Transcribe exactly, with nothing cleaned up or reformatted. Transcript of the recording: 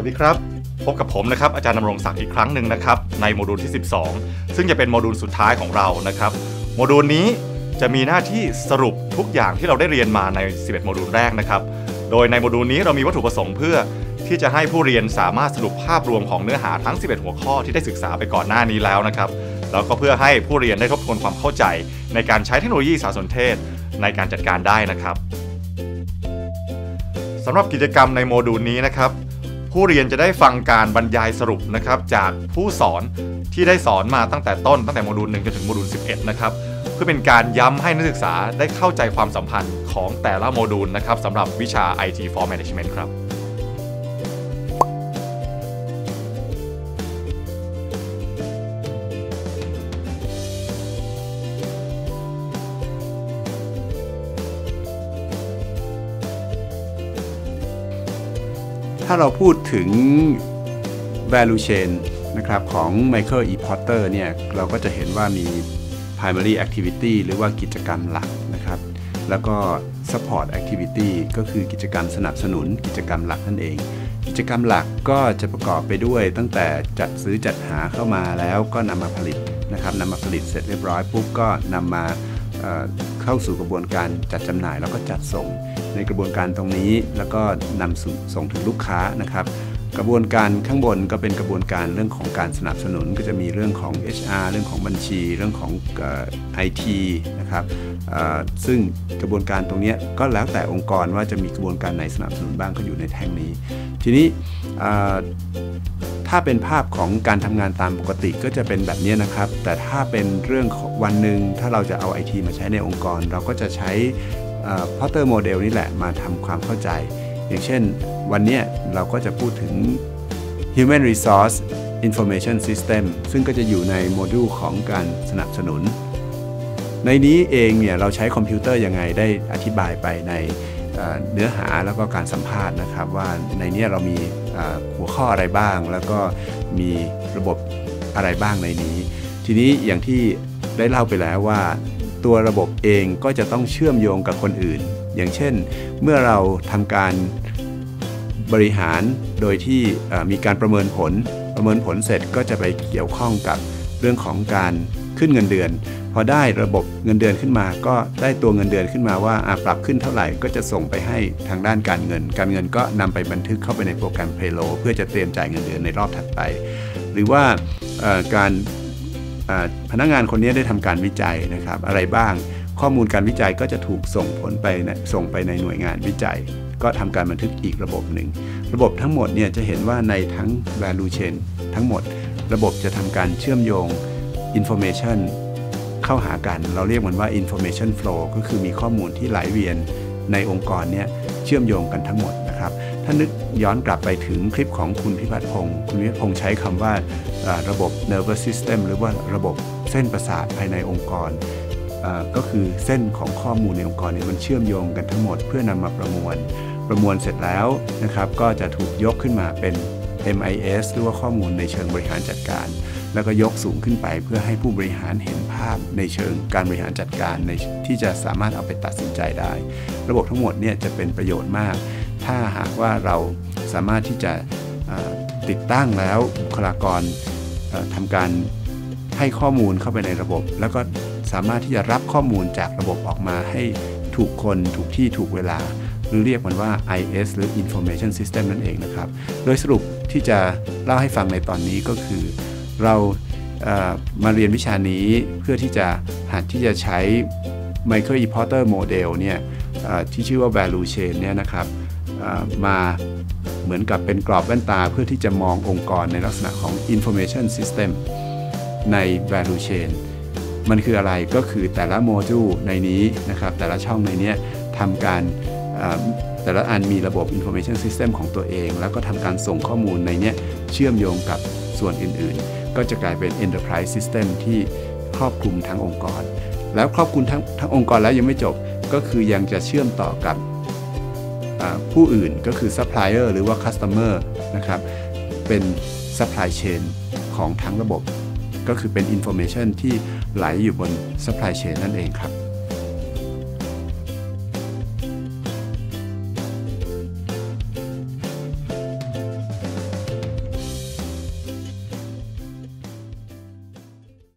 วัสดีครับพบกับผมนะครับอาจารย์ดำรงศักดิ์อีกครั้งหนึ่งนะครับในโมดูลที่สิบสองซึ่งจะเป็นโมดูลสุดท้ายของเรานะครับโมดูลนี้จะมีหน้าที่สรุปทุกอย่างที่เราได้เรียนมาในสิบเอ็ดโมดูลแรกนะครับโดยในโมดูลนี้เรามีวัตถุประสงค์เพื่อที่จะให้ผู้เรียนสามารถสรุปภาพรวมของเนื้อหาทั้งสิบเอ็ดหัวข้อที่ได้ศึกษาไปก่อนหน้านี้แล้วนะครับแล้วก็เพื่อให้ผู้เรียนได้ทบทวนความเข้าใจในการใช้เทคโนโลยีสารสนเทศในการจัดการได้นะครับสำหรับกิจกรรมในโมดูลนี้นะครับผู้เรียนจะได้ฟังการบรรยายสรุปนะครับจากผู้สอนที่ได้สอนมาตั้งแต่ต้นตั้งแต่โมดูลหนึ่งจนถึงโมดูลสิบเอ็ดนะครับเพื่อเป็นการย้ำให้นักศึกษาได้เข้าใจความสัมพันธ์ของแต่ละโมดูลนะครับสำหรับวิชา ไอ ที for Management ครับถ้าเราพูดถึง value chain นะครับของ Michael E. Porter เนี่ยเราก็จะเห็นว่ามี primary activity หรือว่ากิจกรรมหลักนะครับแล้วก็ support activity ก็คือกิจกรรมสนับสนุนกิจกรรมหลักนั่นเองกิจกรรมหลักก็จะประกอบไปด้วยตั้งแต่จัดซื้อจัดหาเข้ามาแล้วก็นำมาผลิตนะครับนำมาผลิตเสร็จเรียบร้อยปุ๊บก็นำมาเอ่อเข้าสู่กระบวนการจัดจำหน่ายแล้วก็จัดส่งในกระบวนการตรงนี้แล้วก็นำส่งถึงลูกค้านะครับกระบวนการข้างบนก็เป็นกระบวนการเรื่องของการสนับสนุนก็จะมีเรื่องของ เอช อาร์ เรื่องของบัญชีเรื่องของเอ่อ ไอ ที นะครับเอ่อซึ่งกระบวนการตรงนี้ก็แล้วแต่องค์กรว่าจะมีกระบวนการไหนสนับสนุนบ้างก็อยู่ในแท่งนี้ทีนี้เอ่อถ้าเป็นภาพของการทำงานตามปกติก็จะเป็นแบบนี้นะครับแต่ถ้าเป็นเรื่องของวันหนึ่งถ้าเราจะเอา ไอ ที มาใช้ในองค์กรเราก็จะใช้Porter Model นี่แหละมาทำความเข้าใจอย่างเช่นวันนี้เราก็จะพูดถึง Human Resource Information System ซึ่งก็จะอยู่ในโมดูลของการสนับสนุนในนี้เองเนี่ยเราใช้คอมพิวเตอร์ยังไงได้อธิบายไปในเนื้อหาแล้วก็การสัมภาษณ์นะครับว่าในนี้เรามีหัวข้ออะไรบ้างแล้วก็มีระบบอะไรบ้างในนี้ทีนี้อย่างที่ได้เล่าไปแล้วว่าตัวระบบเองก็จะต้องเชื่อมโยงกับคนอื่นอย่างเช่นเมื่อเราทำการบริหารโดยที่มีการประเมินผลประเมินผลเสร็จก็จะไปเกี่ยวข้องกับเรื่องของการขึ้นเงินเดือนพอได้ระบบเงินเดือนขึ้นมาก็ได้ตัวเงินเดือนขึ้นมาว่าปรับขึ้นเท่าไหร่ก็จะส่งไปให้ทางด้านการเงินการเงินก็นำไปบันทึกเข้าไปในโปรแกรม Payroll เพื่อจะเตรียมจ่ายเงินเดือนในรอบถัดไปหรือว่าการพนักงานคนนี้ได้ทำการวิจัยนะครับอะไรบ้างข้อมูลการวิจัยก็จะถูกส่งผลไปส่งไปในหน่วยงานวิจัยก็ทำการบันทึกอีกระบบหนึ่งระบบทั้งหมดเนี่ยจะเห็นว่าในทั้ง value chain ทั้งหมดระบบจะทำการเชื่อมโยง information เข้าหากันเราเรียกมันว่า information flow ก็คือมีข้อมูลที่ไหลเวียนในองค์กรเนี่ยเชื่อมโยงกันทั้งหมดนะครับถ้านึกย้อนกลับไปถึงคลิปของคุณพิพัฒน์พงศ์คุณพิพัฒน์พงศ์ใช้คำว่าระบบ nervous system หรือว่าระบบเส้นประสาทภายในองค์กรก็คือเส้นของข้อมูลในองค์กรเนี่ยมันเชื่อมโยงกันทั้งหมดเพื่อนำมาประมวลประมวลเสร็จแล้วนะครับก็จะถูกยกขึ้นมาเป็น เอ็ม ไอ เอส หรือว่าข้อมูลในเชิงบริหารจัดการแล้วก็ยกสูงขึ้นไปเพื่อให้ผู้บริหารเห็นภาพในเชิงการบริหารจัดการในที่จะสามารถเอาไปตัดสินใจได้ระบบทั้งหมดเนี่ยจะเป็นประโยชน์มากถ้าหากว่าเราสามารถที่จะติดตั้งแล้วบุคลากรทำการให้ข้อมูลเข้าไปในระบบแล้วก็สามารถที่จะรับข้อมูลจากระบบออกมาให้ถูกคนถูกที่ถูกเวลาหรือเรียกมันว่า ไอ เอส หรือ Information System นั่นเองนะครับโดยสรุปที่จะเล่าให้ฟังในตอนนี้ก็คือเราเอ่อมาเรียนวิชานี้เพื่อที่จะหัดที่จะใช้ Michael E. Porter Model เนี่ยที่ชื่อว่า value chain เนี่ยนะครับมาเหมือนกับเป็นกรอบแว่นตาเพื่อที่จะมององค์กรในลักษณะของ Information System ใน value chain มันคืออะไรก็คือแต่ละโมดูลในนี้นะครับแต่ละช่องในนี้ทำการแต่ละอันมีระบบ Information System ของตัวเองแล้วก็ทำการส่งข้อมูลในนี้เชื่อมโยงกับส่วนอื่นๆก็จะกลายเป็น Enterprise System ที่ครอบคลุมทั้งองค์กรแล้วครอบคลุมทั้งทั้งองค์กรแล้วยังไม่จบก็คือยังจะเชื่อมต่อกับผู้อื่นก็คือ Supplier หรือว่า Customer นะครับเป็น Supply Chain ของทั้งระบบก็คือเป็น Information ที่ไหลอยู่บน Supply Chain นั่นเองครับ